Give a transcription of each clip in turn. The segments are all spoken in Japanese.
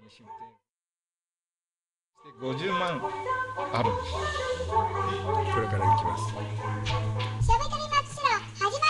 出店して50万あるんです。これから行きます。 しゃべくり松代始まるよ。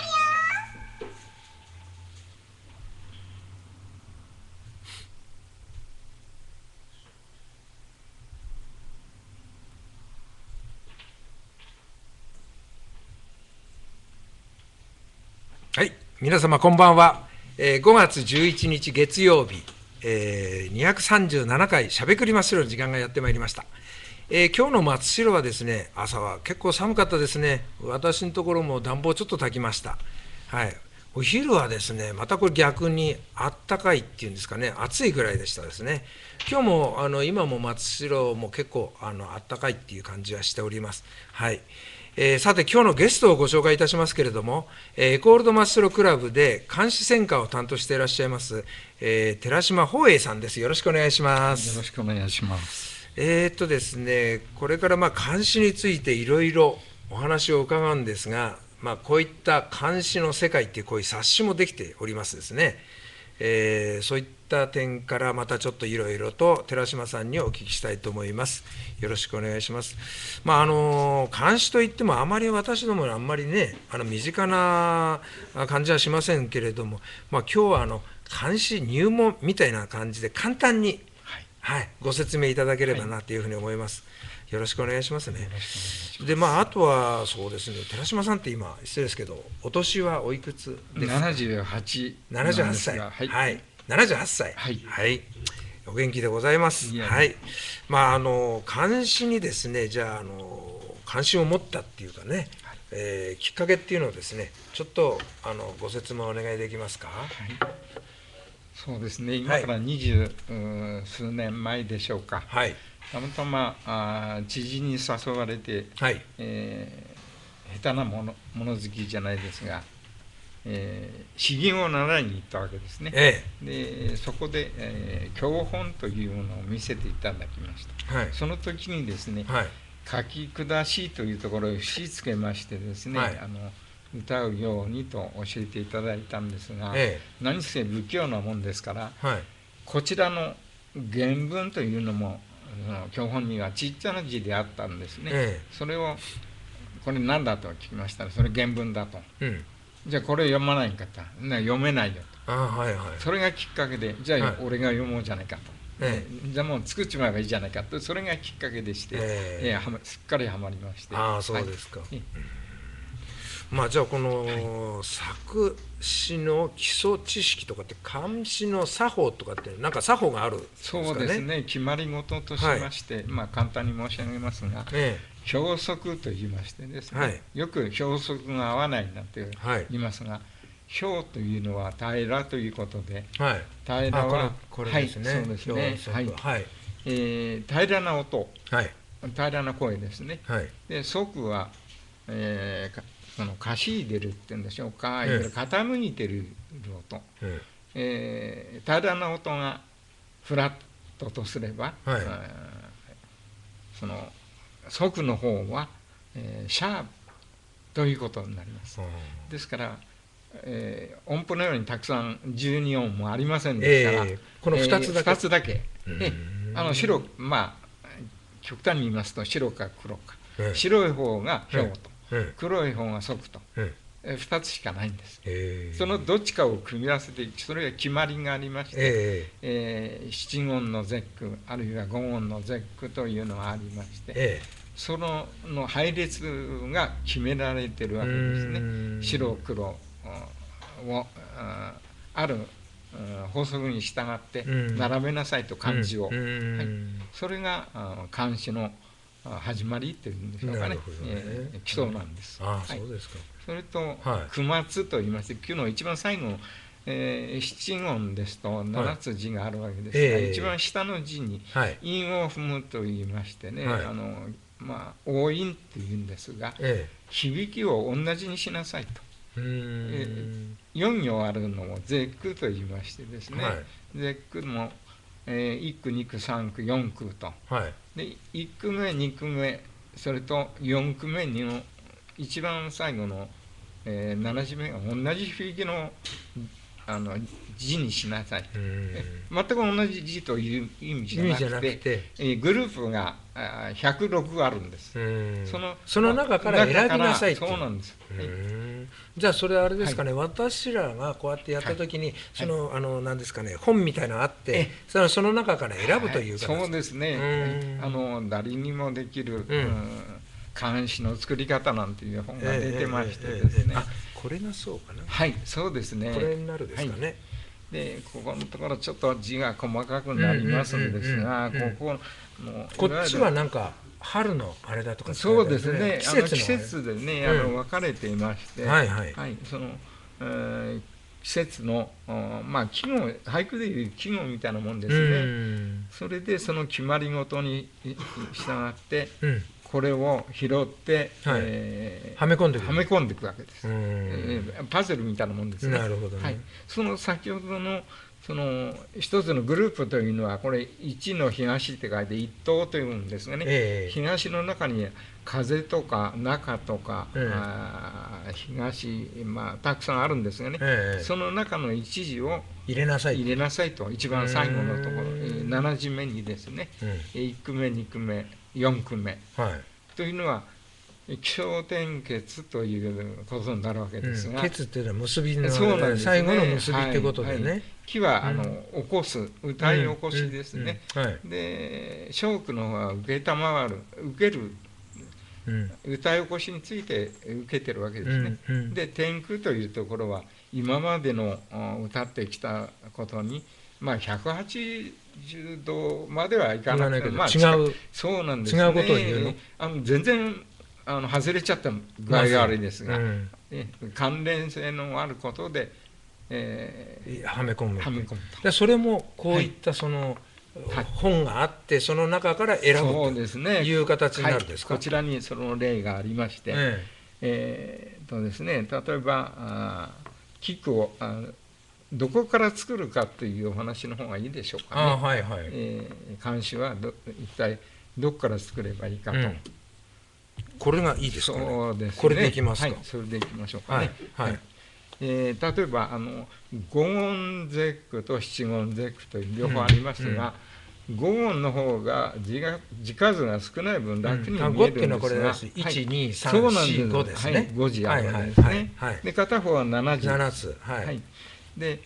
はい、皆様こんばんは。5月11日月曜日、237回しゃべくり松代の時間がやってまいりました。今日の松代はですね、朝は結構寒かったですね。私のところも暖房ちょっと焚きました。はい。お昼はですね、またこれ逆にあったかいっていうんですかね、暑いぐらいでしたですね。今日も今も松代も結構あったかいっていう感じはしております。はい。さて、今日のゲストをご紹介いたしますけれども、エコールドマッスルクラブで監視専科を担当していらっしゃいます、寺島宝永さんです。よろしくお願いします。 よろしくお願いします。 ですね、これから監視についていろいろお話を伺うんですが、こういった監視の世界っていうこういう冊子もできておりますですね。そういった点からまたちょっといろいろと寺島さんにお聞きしたいと思います。よろしくお願いします。監視といってもあまり私どもあんまりね、身近な感じはしませんけれども、今日は監視入門みたいな感じで簡単に、はい、ご説明いただければなというふうに思います。よろしくお願いしますね。で、あとはそうですね、寺島さんって今、失礼ですけど、お年はおいくつですか 78。 78歳。 はい。 はい。78歳。 はい。 はい。お元気でございます。はい。監視にですね、じゃあ、関心を持ったっていうかね、きっかけっていうのをですね、ちょっとご説明お願いできますか。はい。 そうですね、今から20数年前でしょうか。 はい。 たまたま知人に誘われて、 はい。 下手なもの好きじゃないですが、詩吟を習いに行ったわけですね。でそこで、教本というものを見せていただきました。はい、その時にですね、はい、書き下しというところをしつけましてですね、はい、歌うようにと教えていただいたんですが、何せ不器用なもんですから、はい、こちらの原文というのも教本にはちっちゃな字であったんですね。それをこれ何だと聞きましたら、それ原文だと。じゃあこれ読まないかと。読めないよと。はいはい、それがきっかけで、じゃあ俺が読もうじゃないかと。じゃあもう作っちまえばいいじゃないかと。それがきっかけでして、すっかりはまりまして。 ああ、そうですか。じゃあこの作詞の基礎知識とかって監視の作法とかってなんか作法があるんですかね。 そうですね、決まり事としまして、簡単に申し上げますが、表則と言いましてですね、よく表則が合わないなんて言いますが、表というのは平らということで、平らはこれですね。 そうですね、平らな音、平らな声ですね。で則はそのかしいでるっていうんでしょうか、いわゆる傾いてる音、平らな音がフラットとすれば、その則の方は、シャープということになります。ですから、音符のようにたくさん12音もありませんですから、 この2 つだけ、白、極端に言いますと白か黒か、白い方が表と、黒い方が則と、2つしかないんです。そのどっちかを組み合わせて、それは決まりがありまして、七音の絶句あるいは五音の絶句というのがありまして、その配列が決められてるわけですね。白黒をある法則に従って並べなさいと漢字を、それが漢詩の始まりというんでしょうかね、基礎なんです。それと句末といいまして、句の一番最後、七音ですと7つ字があるわけですが、一番下の字に韻を踏むといいましてね、押韻っていうんですが、響きを同じにしなさいと。4行あるのを絶句と言いましてですね、絶句も1句2句3句4句と、で1句目2句目それと4句目の一番最後の7字目が同じ響きの字にしなさい。全く同じ字という意味じゃなくて、グループが106あるんです。 その中から選びなさいっていう。 そうなんです。 じゃあそれあれですかね、私らがこうやってやった時に、何ですかね、本みたいなのがあって、その中から選ぶというか、 そうですね。誰にもできる漢詩の作り方なんていう本が出てましてですね。 これがそうかな。 はい、そうですね。 これになるですかね。 でここのところちょっと字が細かくなりますんですが、 こっちはなんか春のあれだとか、 そうですね、季節でね分かれていまして、その季節の季語、俳句でいう季語みたいなもんですね。それでその決まり事に従ってこれを拾ってはめ込んでいくわけです。パズルみたいなもんですね。 なるほどね。 その先ほどのその一つのグループというのはこれ一の東って書いて一等というんですがね、東の中に風とか中とか、東、たくさんあるんですがね、その中の一字を入れなさいと、一番最後のところ、7字目にですね、1句目2句目4句目、というのは起承転結ということになるわけですが、 結っていうのは結びの最後の結びってことでね。 起は起こす、歌い起こしですね。で小句の方は受ける、歌い起こしについて受けてるわけですね。で転句というところは今までの歌ってきたことに180度まではいかなくて、 違う、 そうなんですね。 違うことを言うの。 全然外れちゃった具合が悪いですが、関連性のあることではめ込む。でそれもこういったその本があってその中から選ぶという形になるんですか。 こちらにその例がありまして、ですね、例えば菊をどこから作るかというお話の方がいいでしょうかね。漢詩は一体どこから作ればいいかと。 これがいいですかね。 そうですね。 これでいきますか。 それでいきましょうかね。例えば五音絶句と七言絶句という両方ありますが、五音の方が字数が少ない分楽に見えるんですが、 5っていうのはこれです。1、2、3、4、5ですね。 5字あるわけですね。で片方は7字。 7つ。 で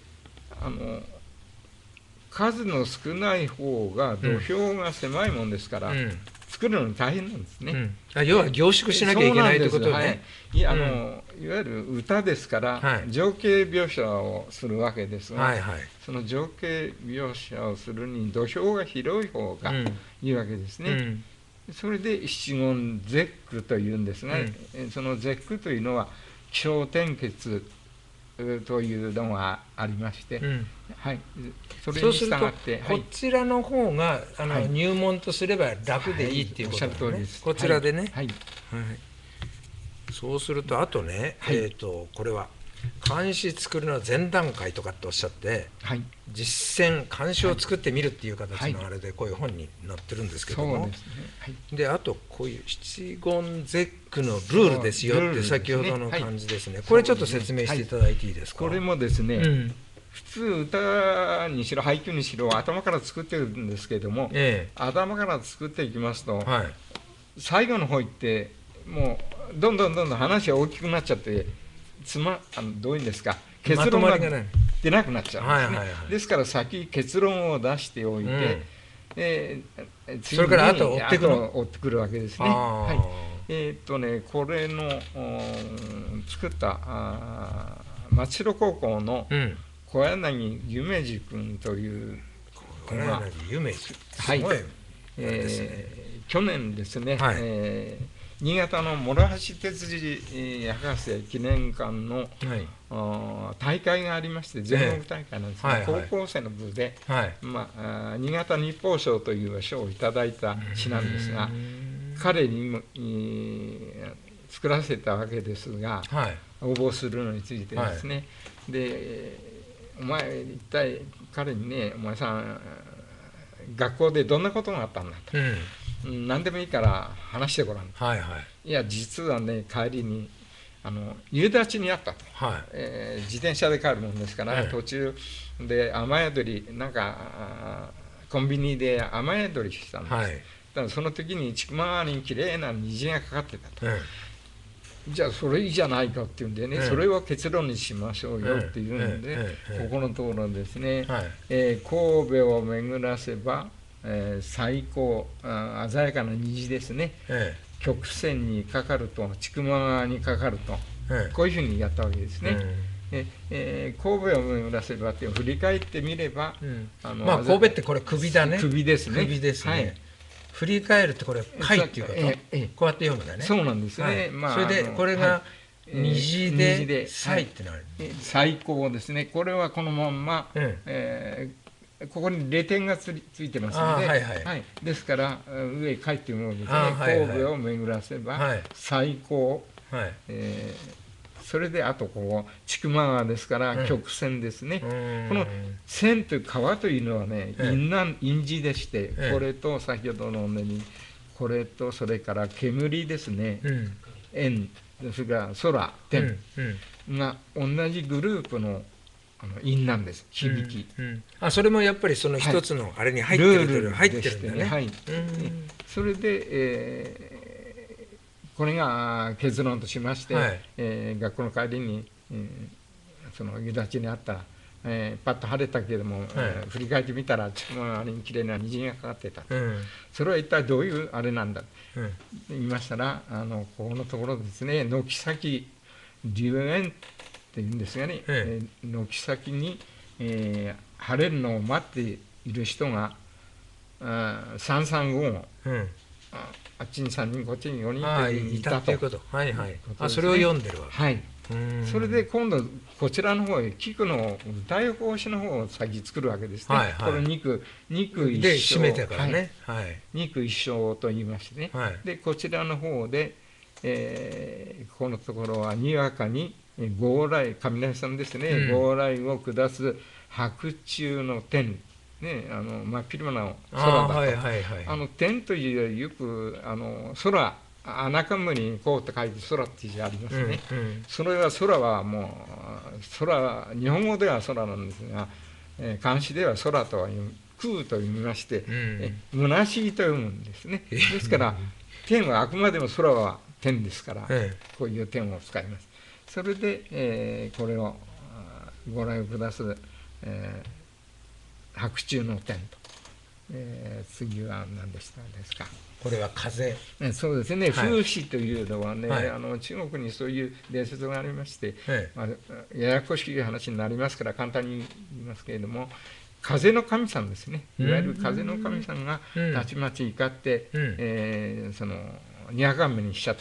数の少ない方が土俵が狭いもんですから、作るのに大変なんですね。 要は凝縮しなきゃいけないということね。 いわゆる歌ですから、情景描写をするわけですが、その情景描写をするに土俵が広い方がいいわけですね。それで七言絶句というんですが、その絶句というのは起承転結というのがありまして、それに従って、 こちらの方が入門とすれば楽でいいっていうことですね。こちらでね。そうするとあとね、これは漢詩作るのは前段階とかっておっしゃって、実践漢詩を作ってみるっていう形のあれでこういう本に載ってるんですけども、であとこういう七言絶句のルールですよって先ほどの感じですね。これちょっと説明していただいていいですか。 これもですね、普通歌にしろ俳句にしろ頭から作ってるんですけれども、頭から作っていきますと、最後の方行ってもうどんどん話が大きくなっちゃってどういうんですか、結論が出なくなっちゃうんですね。ですから先結論を出しておいて、 それからあと追ってくるわけですね。これの作った松代高校の小柳夢二君という小柳夢二、 去年ですね、新潟の諸橋哲司博士記念館の大会がありまして、全国大会なんですが、高校生の部で新潟日報賞という賞をいただいた詩なんですが、彼に作らせたわけですが、応募するのについてですね、でお前一体彼にね、お前さん学校でどんなことがあったんだと。何でもいいから話してごらん。いや実はね、帰りに夕立にあったと、 はい、 自転車で帰るもんですから、途中で雨宿り、なんかコンビニで雨宿りしたんです。だからその時に千曲川にきれいな虹がかかってたと。じゃあそれいいじゃないかっていうんでね、それを結論にしましょうよっていうんで、ここのところですね、神戸を巡らせば、最高鮮やかな虹ですね、曲線にかかると千曲川にかかると、こういうふうにやったわけですね。神戸を巡らせばって振り返ってみれば、 まあ神戸ってこれ首だね。 首ですね。 首ですね。振り返るってこれ貝っていうこと、こうやって読むんだね。 そうなんですね。 それでこれが虹で最ってなる。 最高ですね。これはこのまんま、ここに0点がついてますので、ですから上書いてもですね、神戸を巡らせば最高、それであとここ千曲川ですから曲線ですね。この線という川というのはね、印字でして、これと先ほどのねにこれとそれから煙ですね、円、それから空、天が同じグループの韻なんです、響き。 それもやっぱりその一つのあれに入ってるんだね。 それでこれが結論としまして、学校の帰りに、その夕立にあった、パッと晴れたけれども、振り返ってみたら千曲川にきれいな虹がかかってた、それは一体どういうあれなんだと言いましたら、ここのところですね、軒先流園っていうんですがね、軒先に、晴れるのを待っている人が335号、あっちに3人こっちに4人いたということ、 それを読んでるわけ。 それで今度こちらの方へ菊の歌い法師の方を先作るわけですね。これ肉一生で締めてからね、肉一生と言いましてね、でこちらの方で、ここのところはにわかに号来、雷さんですね、号来を下す白昼の天、真っ昼間の空だと。天というよりよく空、穴冠にこうと書いて空っていう字ありますね。それは空はもう空、日本語では空なんですが、漢詩では空とは空と読みまして、虚しいと読むんですね。ですから天はあくまでも空は天ですから、こういう天を使います。それで、これをご覧くださる、白昼の天と、次は何でしたですか。 これは風。 そうですね、風刺というのはね、中国にそういう伝説がありまして、ややこしい話になりますから簡単に言いますけれども、風の神さんですね、いわゆる風の神さんがたちまち怒って、そのにわか雨にしちゃった、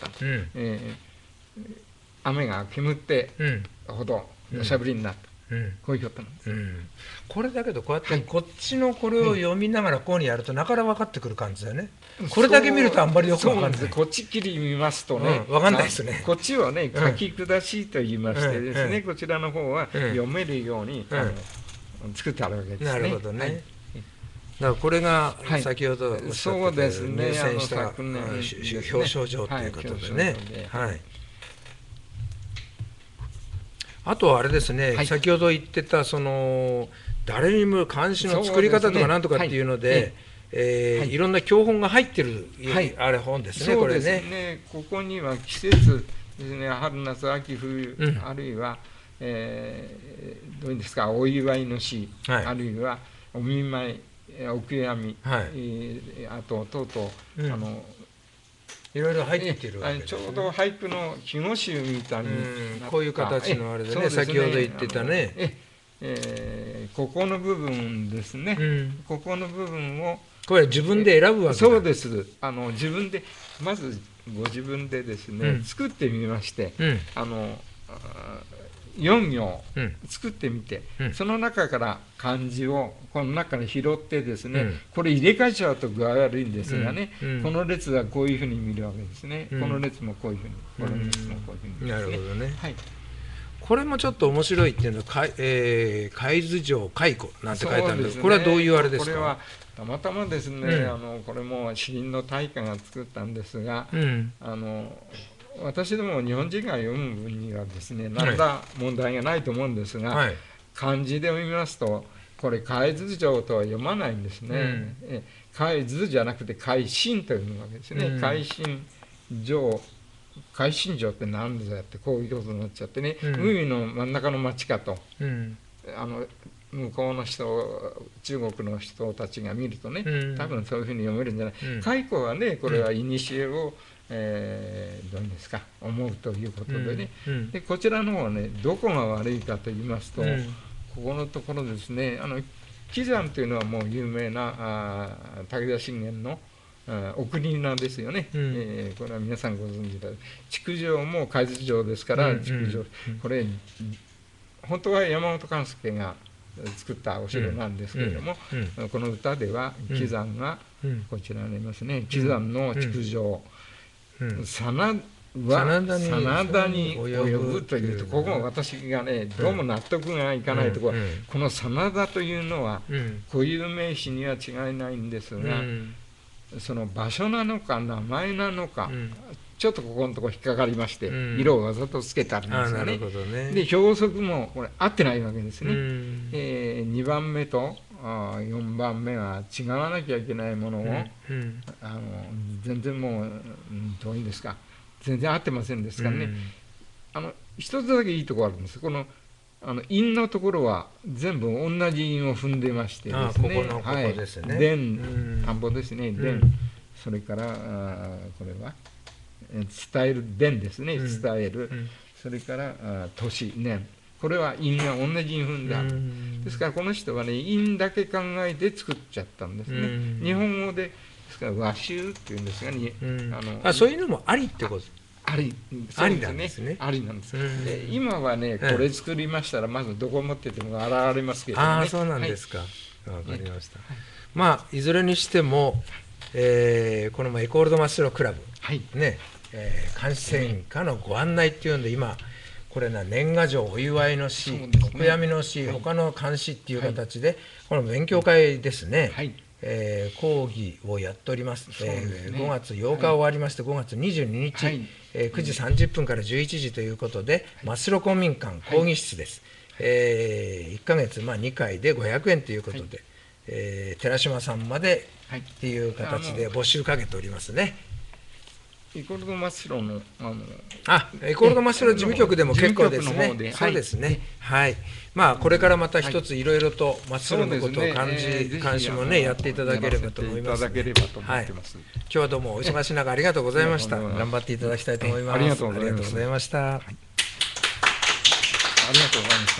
雨が煙ってほど土砂降りになった、こういうことなんです。 これだけどこうやってこっちのこれを読みながらこうにやるとなかなか分かってくる感じだよね。これだけ見るとあんまりよく分かんない。 こっちきり見ますとね、 分かんないですね。 こっちはね書き下しと言いましてですね、こちらの方は読めるように作ってあるわけですね。 なるほどね。だからこれが先ほどおっしゃってた入選した表彰状ということでね。あとはあれですね、先ほど言ってたその誰にも漢詩の作り方とかなんとかっていうので、いろんな教本が入ってるあれ本ですね、これね。 ここには季節ですね、春夏秋冬、あるいはどういうんですか、お祝いの詩、あるいはお見舞い、お悔やみ、あととうとういろいろ入ってるわけですね。 ちょうど俳句の季語集みたいにこういう形のあれでね、先ほど言ってたね、 ここの部分ですね、ここの部分をこれ自分で選ぶわけだ。 そうです。自分でまずご自分でですね、作ってみまして、4行作ってみて、その中から漢字をこの中から拾ってですね、これ入れ替えちゃうと具合悪いんですがね、この列はこういうふうに見るわけですね、この列もこういうふうに、この列もこういうふうに、 なるほどね。これもちょっと面白いっていうのは海津城蚕なんて書いてあるんですけど、これはどういうあれですか。 これはたまたまですね、これも詩人の大家が作ったんですが、 私ども日本人が読む分にはですね、何ら問題がないと思うんですが、 はい、 漢字で読みますと、これ海図上とは読まないんですね。海図じゃなくて海進というわけですね。海進上、海進上って何でだってこういうことになっちゃってね、海の真ん中の町かと、向こうの人、中国の人たちが見るとね、多分そういうふうに読めるんじゃない。蚕はね、これは古を、どういうんですか、思うということでね、でこちらの方はね、どこが悪いかと言いますと、ここのところですね、喜山というのはもう有名な武田信玄のお国なんですよね、これは皆さんご存知だ。築城も海津城ですから、築城、これ、本当は山本勘助が作ったお城なんですけれども、この歌では喜山が、こちらにありますね、喜山の築城、真田に及ぶというと、ここが私がね、どうも納得がいかないところは、この真田というのは、固有名詞には違いないんですが、その場所なのか、名前なのか、ちょっとここのところ引っかかりまして、色をわざとつけてあるんですがね、で標則もこれ合ってないわけですね。2番目と4番目は違わなきゃいけないものを、全然もう、どういうんですか、全然合ってませんですからね、一つだけいいところあるんです。この韻のところは全部同じ韻を踏んでましてですね、伝、田んぼですね、伝、それからこれは伝える伝ですね、伝える、それから年、年、これは韻が同じ韻踏んである。ですからこの人はね、韻だけ考えて作っちゃったんですね。日本語でですから和集っていうんですが、 そういうのもありってこと。 ありなんですね。ありなんです。今はね、これ作りましたら、まずどこ持ってても現れますけどね。 ああ、そうなんですか。わかりました。まあ、いずれにしても、このエコールド真っ白クラブ、ね、監視船家のご案内っていうんで、今、これ年賀状、お祝いの詩、お悔やみの詩、他の監視っていう形で、この勉強会ですね。講義をやっております。5月8日終わりまして、5月22日、9時30分から11時ということで、真っ白公民館講義室です。1ヶ月2回で500円ということで、寺島さんまでっていう形で募集かけておりますね。 エコールド真っ白のエコールド真っ白事務局でも結構ですね。そうですね。はい。まあこれからまた一ついろいろと真っ白のことを監視もねやっていただければと思います。はい。今日はどうもお忙しい中ありがとうございました。頑張っていただきたいと思います。 ありがとうございました。 ありがとうございました。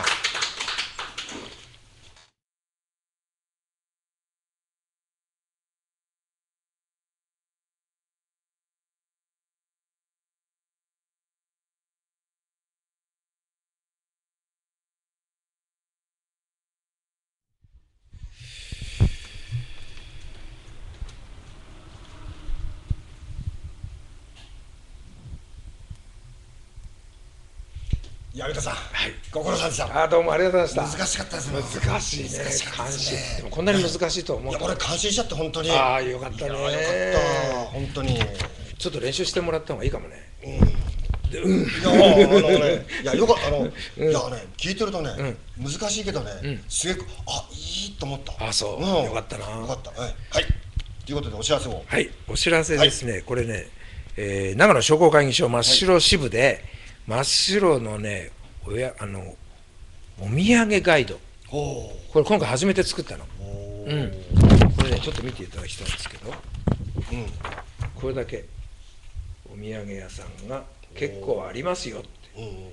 矢部田さん、ご苦労さんでした。 どうもありがとうございました。 難しかったですね。 難しいね。監視。でもこんなに難しいと思う。 いや、俺感心しちゃって本当に。 よかったね。よかった本当に。 ちょっと練習してもらった方がいいかもね。 いやよかったいやね聞いてるとね難しいけどねすげえいいと思った。 そう。よかったな。 よかった。はい。ということでお知らせを。 はい。お知らせですね。これね、長野商工会議所真っ白支部で。真っ白のね、お土産ガイド、これ今回初めて作ったの。これね、ちょっと見ていただきたいんですけど、これだけお土産屋さんが結構ありますよって。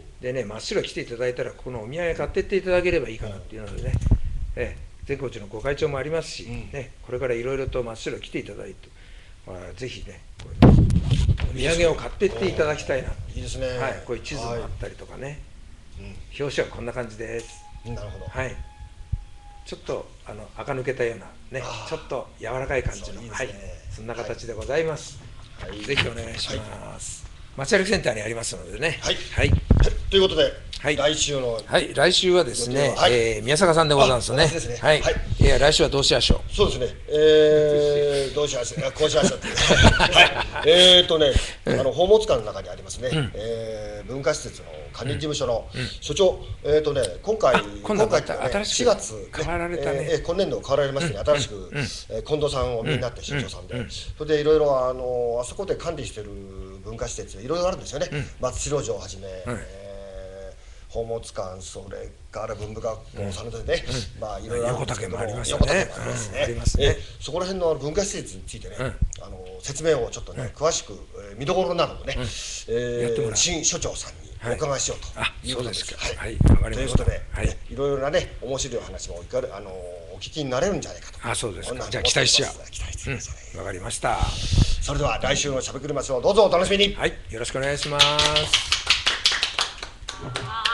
でね、真っ白来ていただいたら、このお土産買ってっていただければいいかなっていうのでね、全国のご会長もありますし、これからいろいろと真っ白来ていただいて、ぜひね、お土産を買ってっていただきたいな。 いいですね。 こういう地図もあったりとかね。表紙はこんな感じです。 なるほど。 はい。ちょっと垢抜けたようなね、ちょっと柔らかい感じの、そんな形でございます。ぜひお願いします。街歩きセンターにありますのでね。はい。 ということで、 はい来週のはい、来週はですね、 はい宮坂さんでございますね。 あそうですねはいはい。 いや、来週はどうしましょう。 そうですね、どうしましょう、こうしましょうっていう、はい、宝物館の中にありますね、文化施設の管理事務所の所長、今回ってね、 新しく 4月、ね、 変わられたね今年度変わられましてね、新しく、近藤さんをお見になって、新庄さんで、それでいろいろあそこで管理している文化施設、いろいろあるんですよね、松代城をはじめ。宝物館、それから文部学校さんでね、まあいろいろあるんですけども、 横田家もありますよね。ありますね。 そこら辺の文化施設についてね、説明をちょっとね、詳しく見どころなどをね、新所長さんにお伺いしようということです。 はい、わかりました。 ということで、いろいろなね、面白い話もお聞きになれるんじゃないかと。 あ、そうですか。じゃあ期待しちゃう。わかりました。 それでは来週のしゃべくり町をどうぞお楽しみに。 はい、よろしくお願いします。